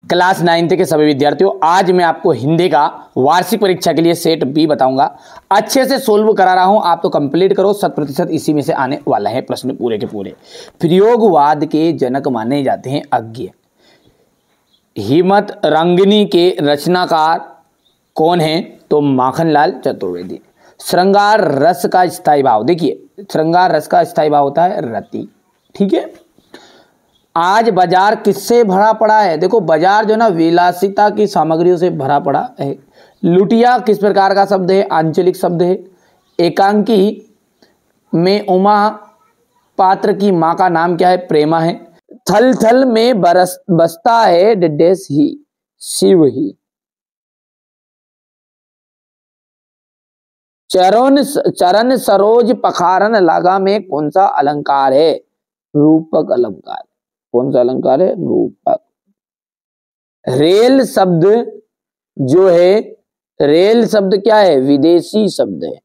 Class 9th के सभी विद्यार्थियों, आज मैं आपको हिंदी का वार्षिक परीक्षा के लिए सेट बी बताऊंगा। अच्छे से सोल्व करा रहा हूं, आप तो कंप्लीट करो, 100% इसी में से आने वाला है प्रश्न पूरे के पूरे। प्रयोगवाद के जनक माने जाते हैं अज्ञ। हिम्मत रंगिनी के रचनाकार कौन है? तो माखनलाल चतुर्वेदी। श्रृंगार रस का स्थायी भाव, देखिए श्रृंगार रस का स्थायी भाव होता है रति, ठीक है। आज बाजार किससे भरा पड़ा है? देखो बाजार जो है ना विलासिता की सामग्रियों से भरा पड़ा है। लुटिया किस प्रकार का शब्द है? आंचलिक शब्द है। एकांकी में उमा पात्र की माँ का नाम क्या है? प्रेमा है। थल थल में बसता है डेस ही, शिव ही। चरण सरोज पखारन लगा में कौन सा अलंकार है? रूपक अलंकार। कौन सा अलंकार है? रूपक। रेल शब्द जो है, रेल शब्द क्या है? विदेशी शब्द है।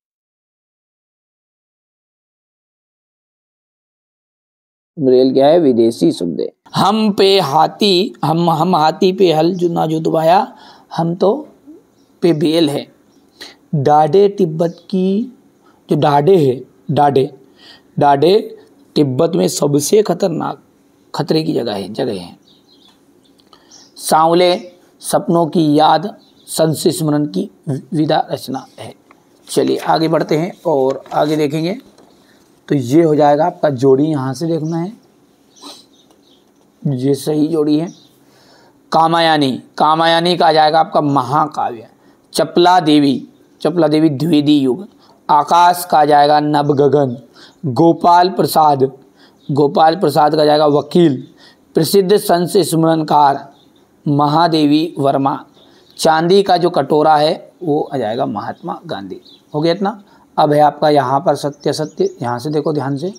रेल क्या है? विदेशी शब्द है। हम पे हाथी, हम हाथी पे हल जो ना जो दबाया, हम तो पे बेल है। डाडे तिब्बत की जो डाडे है, डाडे तिब्बत में सबसे खतरनाक खतरे की जगह है। सांवले सपनों की याद संशय स्मरण की विधा रचना है। चलिए आगे बढ़ते हैं और आगे देखेंगे। तो ये हो जाएगा आपका जोड़ी, यहाँ से देखना है, ये सही जोड़ी है। कामायनी का आ जाएगा आपका महाकाव्य। चपला देवी द्विवेदी युग। आकाश का आ जाएगा नवगगन। गोपाल प्रसाद का जाएगा वकील। प्रसिद्ध संत स्मरणकार महादेवी वर्मा। चांदी का जो कटोरा है वो आ जाएगा महात्मा गांधी। हो गया इतना। अब है आपका यहाँ पर सत्य, यहाँ से देखो ध्यान से।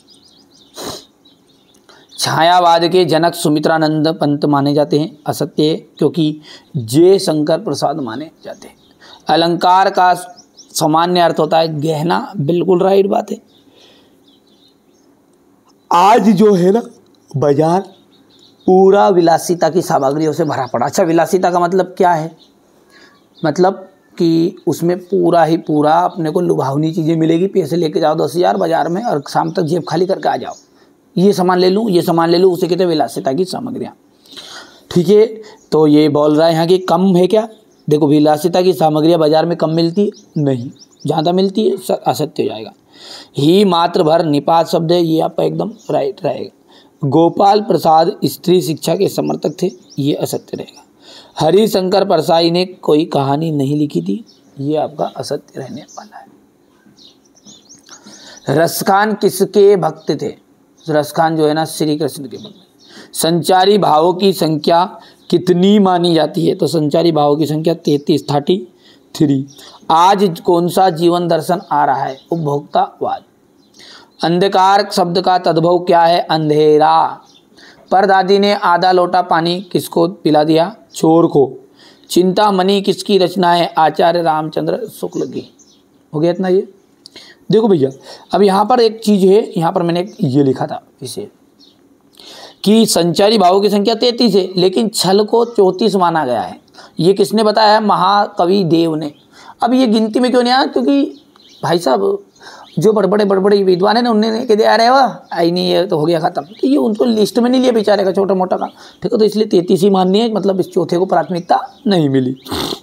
छायावाद के जनक सुमित्रानंद पंत माने जाते हैं, असत्य है क्योंकि जे शंकर प्रसाद माने जाते हैं। अलंकार का सामान्य अर्थ होता है गहना, बिल्कुल राइट बात है। आज जो है ना बाजार पूरा विलासिता की सामग्रियों से भरा पड़ा। अच्छा, विलासिता का मतलब क्या है? मतलब कि उसमें पूरा ही पूरा अपने को लुभावनी चीज़ें मिलेगी। पैसे लेके जाओ 10,000 बाजार में और शाम तक जेब खाली करके आ जाओ, ये सामान ले लूँ, उसे कहते हैं विलासिता की सामग्रियाँ, ठीक है। तो ये बोल रहा है यहाँ कि कम है क्या? देखो विलासिता की सामग्रियाँ बाजार में कम मिलती है नहीं, जहाँ तक मिलती है असत्य हो जाएगा। ही मात्र भर निपात शब्द है, ये आपका एकदम राइट रहेगा। गोपाल प्रसाद स्त्री शिक्षा के समर्थक थे, ये असत्य रहेगा। हरिशंकर परसाई ने कोई कहानी नहीं लिखी थी, ये आपका असत्य रहने वाला है। रसखान किसके भक्त थे? रसखान जो है ना श्री कृष्ण के भक्त। संचारी भावों की संख्या कितनी मानी जाती है? तो संचारी भावों की संख्या 33। आज कौन सा जीवन दर्शन आ रहा है? उपभोक्तावाद। अंधकार शब्द का तद्भव क्या है? अंधेरा। परदादी ने आधा लोटा पानी किसको पिला दिया? चोर को। चिंतामणि किसकी रचना है? आचार्य रामचंद्र शुक्ल की। हो गया इतना। ये देखो भैया, अब यहाँ पर एक चीज़ है, यहाँ पर मैंने ये लिखा था इसे कि संचारी भावों की संख्या 33 है, लेकिन छल को 34 माना गया है। ये किसने बताया? महाकवि देव ने। अब ये गिनती में क्यों नहीं आया? क्योंकि भाई साहब जो बड़बड़े विद्वान है ना, उन्होंने कह दिया अरे वाह आई नहीं, ये तो हो गया खत्म, तो ये उनको लिस्ट में नहीं लिया बेचारे का, छोटा मोटा का, ठीक है। तो इसलिए 33 ही माननी है, मतलब इस चौथे को प्राथमिकता नहीं मिली।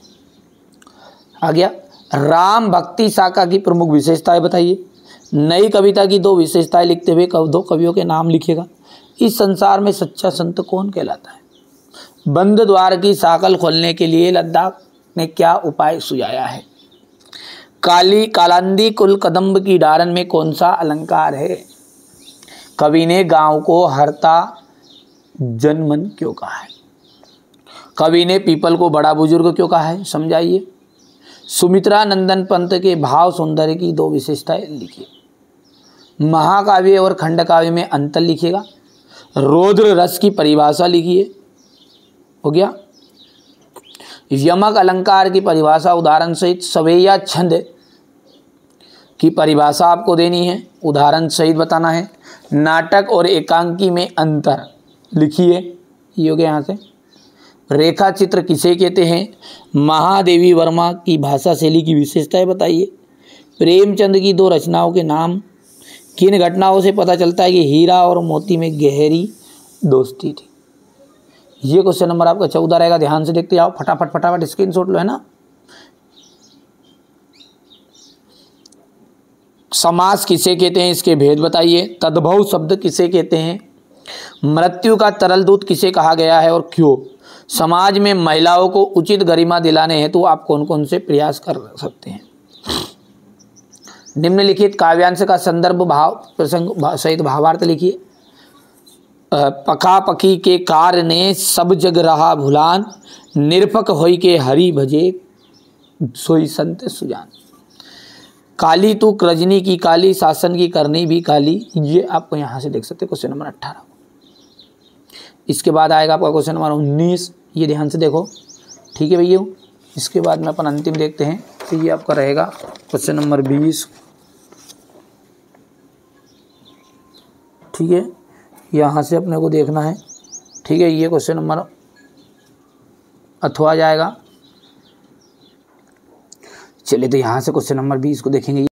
आ गया। राम भक्ति शाखा की प्रमुख विशेषताएं बताइए। नई कविता की 2 विशेषताएं लिखते हुए 2 कवियों के नाम लिखिएगा। इस संसार में सच्चा संत कौन कहलाता है? बंद द्वार की साकल खोलने के लिए लद्दाख ने क्या उपाय सुझाया है? कालांदी कुल कदम्ब की डारन में कौन सा अलंकार है? कवि ने गांव को हरता जनमन क्यों कहा है? कवि ने पीपल को बड़ा बुजुर्ग क्यों कहा है? समझाइए। सुमित्रा नंदन पंत के भाव सौंदर्य की 2 विशेषताएं लिखिए। महाकाव्य और खंडकाव्य में अंतर लिखिएगा। रौद्र रस की परिभाषा लिखिए। हो गया। यमक अलंकार की परिभाषा उदाहरण सहित। सवैया छंद की परिभाषा आपको देनी है, उदाहरण सहित बताना है। नाटक और एकांकी में अंतर लिखिए। ये हो गया यहाँ से। रेखा चित्र किसे कहते हैं? महादेवी वर्मा की भाषा शैली की विशेषताएं बताइए। प्रेमचंद की 2 रचनाओं के नाम। किन घटनाओं से पता चलता है कि हीरा और मोती में गहरी दोस्ती थी? ये क्वेश्चन नंबर आपका 14 रहेगा। ध्यान से देखते जाओ, फटाफट फटाफट स्क्रीनशॉट लो, है ना। समास किसे कहते हैं, इसके भेद बताइए। तद्भव शब्द किसे कहते हैं? मृत्यु का तरल दूत किसे कहा गया है और क्यों? समाज में महिलाओं को उचित गरिमा दिलाने हेतु आप कौन कौन से प्रयास कर सकते हैं? निम्नलिखित काव्यांश का संदर्भ भाव प्रसंग सहित भावार्थ लिखिए। पका पकी के कार ने सब जग रहा भुलान, निरपक होई के हरि भजे सोई संत सुजान। काली तू रजनी की काली, शासन की करनी भी काली। ये आपको यहाँ से देख सकते हैं क्वेश्चन नंबर 18। इसके बाद आएगा आपका क्वेश्चन नंबर 19। ये ध्यान से देखो, ठीक है भैया। इसके बाद में अपन अंतिम देखते हैं, तो ये आपका रहेगा क्वेश्चन नंबर 20, ठीक है। यहाँ से अपने को देखना है, ठीक है। ये क्वेश्चन नंबर अथवा जाएगा। चलिए तो यहाँ से क्वेश्चन नंबर 20 को देखेंगे।